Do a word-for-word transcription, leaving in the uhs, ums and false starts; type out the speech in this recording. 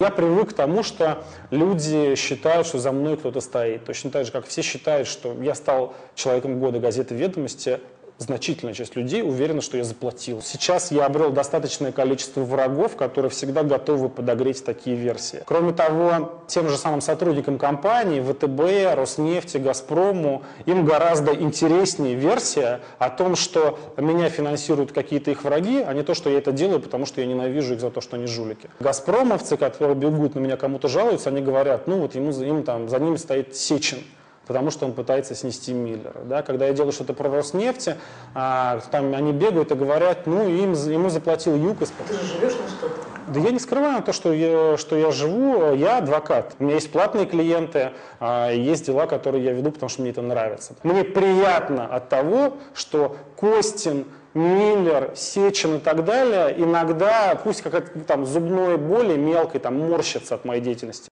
Я привык к тому, что люди считают, что за мной кто-то стоит. Точно так же, как все считают, что я стал человеком года газеты «Ведомости», значительная часть людей уверена, что я заплатил. Сейчас я обрел достаточное количество врагов, которые всегда готовы подогреть такие версии. Кроме того, тем же самым сотрудникам компании, ВТБ, Роснефти, Газпрому, им гораздо интереснее версия о том, что меня финансируют какие-то их враги, а не то, что я это делаю, потому что я ненавижу их за то, что они жулики. Газпромовцы, которые бегут на меня, кому-то жалуются, они говорят, ну вот ему, им, там, за ними стоит Сечин, потому что он пытается снести Миллера. Да? Когда я делаю что-то про Роснефть, а, там они бегают и говорят, ну, им, ему заплатил ЮКОС. Ты же живешь на что? Да я не скрываю то, что я, что я живу, я адвокат. У меня есть платные клиенты, а, есть дела, которые я веду, потому что мне это нравится. Мне приятно от того, что Костин, Миллер, Сечин и так далее иногда, пусть какая-то там зубной боли мелкой, там морщатся от моей деятельности.